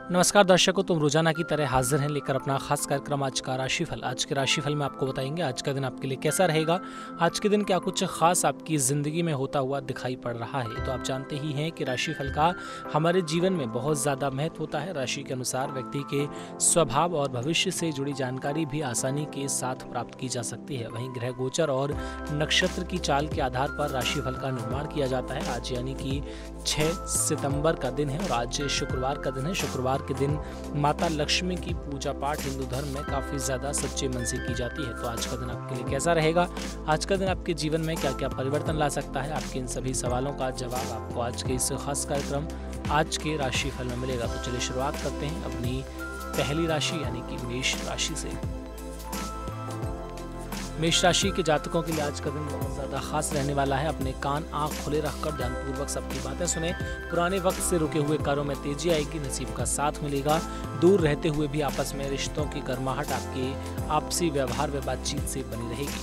नमस्कार दर्शकों, तुम रोजाना की तरह हाजिर हैं लेकर अपना खास कार्यक्रम आज का राशिफल। आज के राशिफल में आपको बताएंगे आज का दिन आपके लिए कैसा रहेगा। आज के दिन क्या कुछ खास आपकी जिंदगी में होता हुआ दिखाई पड़ रहा है। तो आप जानते ही हैं कि राशिफल का हमारे जीवन में बहुत ज्यादा महत्व होता है। राशि के अनुसार व्यक्ति के स्वभाव और भविष्य से जुड़ी जानकारी भी आसानी के साथ प्राप्त की जा सकती है। वहीं ग्रह गोचर और नक्षत्र की चाल के आधार पर राशिफल का निर्माण किया जाता है। आज यानी कि 6 सितंबर का दिन है और आज शुक्रवार का दिन है। शुक्रवार के दिन माता लक्ष्मी की पूजा पाठ हिंदू धर्म में काफी ज्यादा सच्चे मन से की जाती है। तो आज का दिन आपके लिए कैसा रहेगा, आज का दिन आपके जीवन में क्या क्या परिवर्तन ला सकता है, आपके इन सभी सवालों का जवाब आपको आज के इस खास कार्यक्रम आज के राशिफल में मिलेगा। तो चलिए शुरुआत करते हैं अपनी पहली राशि यानी कि मेष राशि से। मेष राशि के जातकों के लिए आज का दिन बहुत ज़्यादा खास रहने वाला है। अपने कान आंख खुले रखकर ध्यानपूर्वक सबकी बातें सुने। पुराने वक्त से रुके हुए कार्यों में तेजी आएगी, नसीब का साथ मिलेगा। दूर रहते हुए भी आपस में रिश्तों की गर्माहट आपके आपसी व्यवहार व बातचीत से बनी रहेगी।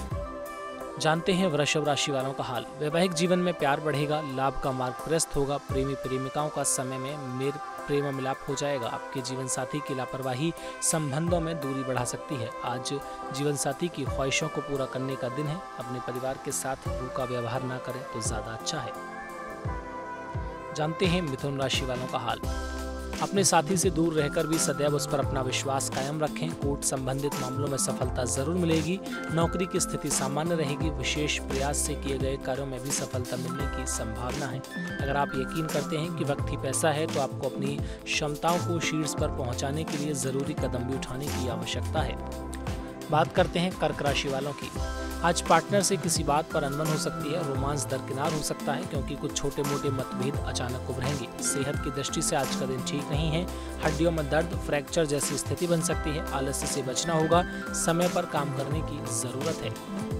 जानते हैं वृषभ राशि वालों का हाल। वैवाहिक जीवन में प्यार बढ़ेगा, लाभ का मार्ग प्रशस्त होगा। प्रेमी प्रेमिकाओं का समय में प्रेम मिलाप हो जाएगा। आपके जीवन साथी की लापरवाही संबंधों में दूरी बढ़ा सकती है। आज जीवन साथी की ख्वाहिशों को पूरा करने का दिन है। अपने परिवार के साथ रूखा व्यवहार ना करें तो ज्यादा अच्छा है। जानते हैं मिथुन राशि वालों का हाल। अपने साथी से दूर रहकर भी सदैव उस पर अपना विश्वास कायम रखें। कोर्ट संबंधित मामलों में सफलता जरूर मिलेगी। नौकरी की स्थिति सामान्य रहेगी। विशेष प्रयास से किए गए कार्यों में भी सफलता मिलने की संभावना है। अगर आप यकीन करते हैं कि वक्त ही पैसा है तो आपको अपनी क्षमताओं को शीर्ष पर पहुंचाने के लिए जरूरी कदम भी उठाने की आवश्यकता है। बात करते हैं कर्क राशि वालों की। आज पार्टनर से किसी बात पर अनबन हो सकती है। रोमांस दरकिनार हो सकता है क्योंकि कुछ छोटे मोटे मतभेद अचानक उभरेंगे। सेहत की दृष्टि से आज का दिन ठीक नहीं है। हड्डियों में दर्द, फ्रैक्चर जैसी स्थिति बन सकती है। आलस्य से बचना होगा। समय पर काम करने की जरूरत है।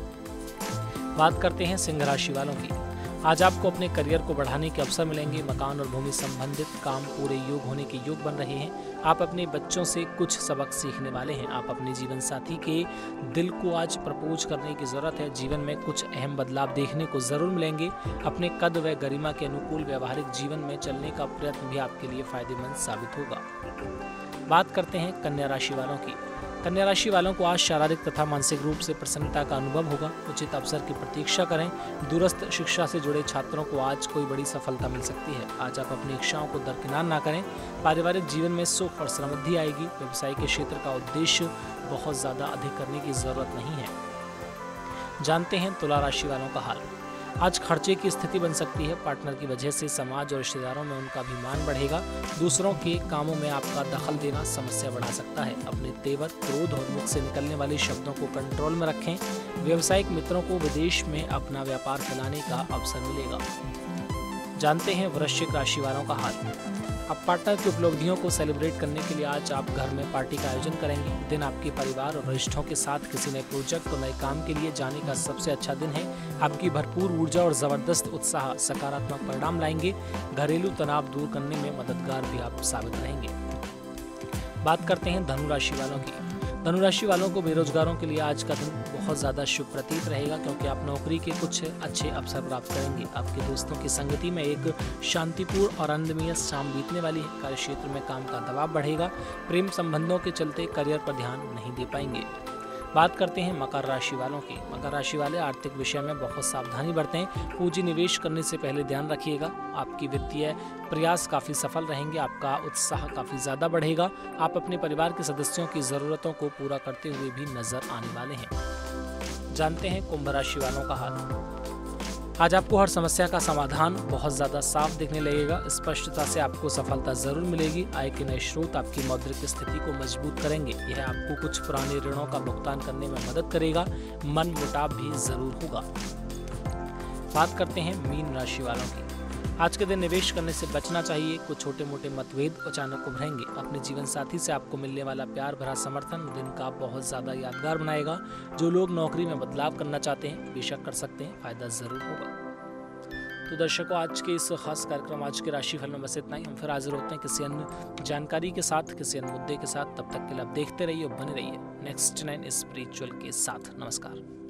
बात करते हैं सिंह राशि वालों की। आज आपको अपने करियर को बढ़ाने के अवसर मिलेंगे। मकान और भूमि संबंधित काम पूरे योग होने के योग बन रहे हैं। आप अपने बच्चों से कुछ सबक सीखने वाले हैं। आप अपने जीवन साथी के दिल को आज प्रपोज करने की जरूरत है। जीवन में कुछ अहम बदलाव देखने को जरूर मिलेंगे। अपने कद व गरिमा के अनुकूल व्यवहारिक जीवन में चलने का प्रयत्न भी आपके लिए फायदेमंद साबित होगा। बात करते हैं कन्या राशि वालों की। कन्या राशि वालों को आज शारीरिक तथा मानसिक रूप से प्रसन्नता का अनुभव होगा। उचित अवसर की प्रतीक्षा करें। दूरस्थ शिक्षा से जुड़े छात्रों को आज कोई बड़ी सफलता मिल सकती है। आज आप अपनी इच्छाओं को दरकिनार ना करें। पारिवारिक जीवन में सुख और समृद्धि आएगी। व्यवसाय के क्षेत्र का उद्देश्य बहुत ज्यादा अधिक करने की जरूरत नहीं है। जानते हैं तुला राशि वालों का हाल। आज खर्चे की स्थिति बन सकती है। पार्टनर की वजह से समाज और रिश्तेदारों में उनका अभिमान बढ़ेगा। दूसरों के कामों में आपका दखल देना समस्या बढ़ा सकता है। अपने तेवर, क्रोध और मुख से निकलने वाले शब्दों को कंट्रोल में रखें। व्यावसायिक मित्रों को विदेश में अपना व्यापार फैलाने का अवसर मिलेगा। जानते हैं वृश्चिक राशि वालों का हाल। अब पार्टनर की उपलब्धियों को सेलिब्रेट करने के लिए आज आप घर में पार्टी का आयोजन करेंगे। दिन आपके परिवार और वरिष्ठों के साथ किसी नए प्रोजेक्ट और नए काम के लिए जाने का सबसे अच्छा दिन है। आपकी भरपूर ऊर्जा और जबरदस्त उत्साह सकारात्मक परिणाम लाएंगे। घरेलू तनाव दूर करने में मददगार भी आप साबित रहेंगे। बात करते हैं धनु राशि वालों की। धनु राशि वालों को बेरोजगारों के लिए आज का दिन बहुत ज़्यादा शुभ प्रतीत रहेगा क्योंकि आप नौकरी के कुछ अच्छे अवसर प्राप्त करेंगे। आपके दोस्तों की संगति में एक शांतिपूर्ण और आनंदमय शाम बीतने वाली है। कार्य क्षेत्र में काम का दबाव बढ़ेगा। प्रेम संबंधों के चलते करियर पर ध्यान नहीं दे पाएंगे। बात करते हैं मकर राशि वालों की। मकर राशि वाले आर्थिक विषय में बहुत सावधानी बरतें। पूंजी निवेश करने से पहले ध्यान रखिएगा। आपकी वित्तीय प्रयास काफी सफल रहेंगे। आपका उत्साह काफी ज्यादा बढ़ेगा। आप अपने परिवार के सदस्यों की जरूरतों को पूरा करते हुए भी नजर आने वाले हैं। जानते हैं कुंभ राशि वालों का हाल। आज आपको हर समस्या का समाधान बहुत ज्यादा साफ दिखने लगेगा। स्पष्टता से आपको सफलता जरूर मिलेगी। आय के नए स्रोत आपकी मौद्रिक स्थिति को मजबूत करेंगे। यह आपको कुछ पुराने ऋणों का भुगतान करने में मदद करेगा। मन मुटाव भी जरूर होगा। बात करते हैं मीन राशि वालों की। आज के दिन निवेश करने से बचना चाहिए। कुछ छोटे मोटे मतभेद अचानक उभरेंगे। अपने जीवन साथी से आपको मिलने वाला प्यार भरा समर्थन दिन का बहुत ज्यादा यादगार बनाएगा। जो लोग नौकरी में बदलाव करना चाहते हैं बेशक कर सकते हैं, फायदा जरूर होगा। तो दर्शकों, आज के इस खास कार्यक्रम आज के राशिफल में बस इतना ही। हम फिर हाजिर होते हैं किसी अन्य जानकारी के साथ, किसी अन्य मुद्दे के साथ। तब तक के लिए आप देखते रहिए और बने रहिए नेक्स्ट 9 स्पिरिचुअल के साथ। नमस्कार।